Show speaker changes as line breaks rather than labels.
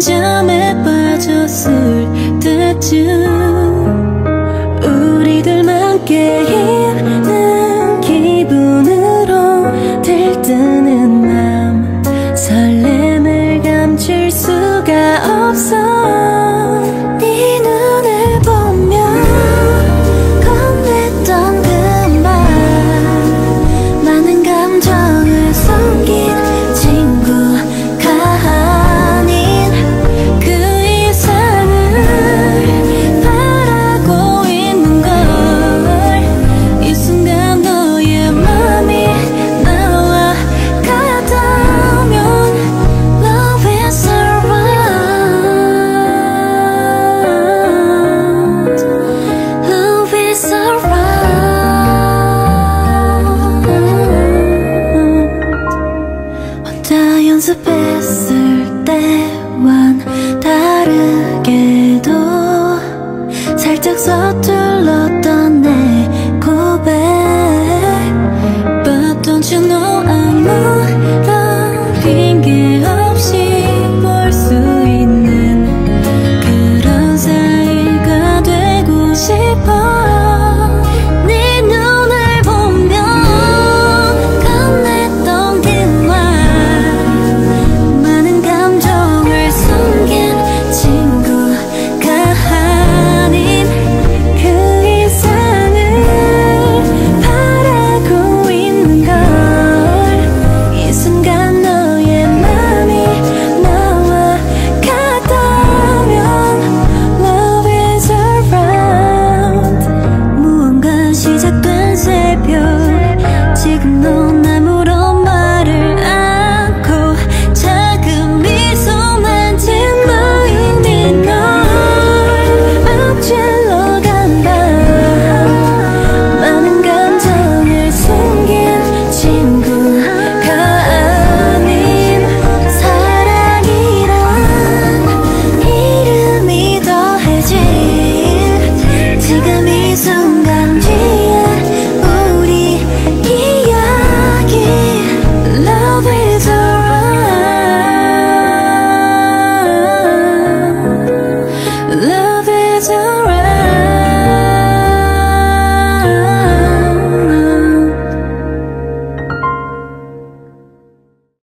잠에 빠졌을 때쯤 우리들만 깨있는 기분으로 들뜨는 맘 설렘을 감출 수가 없어. 네 눈을 보면 건넸던 그 말 많은 감정을 숨긴 친구가 아닌 그 이상을 바라고 있는 걸. 이 순간 너의 맘이 나와 같다면 Love is around. Love is around. 혼자 연습했을 때와는 다르게도 살짝 서툴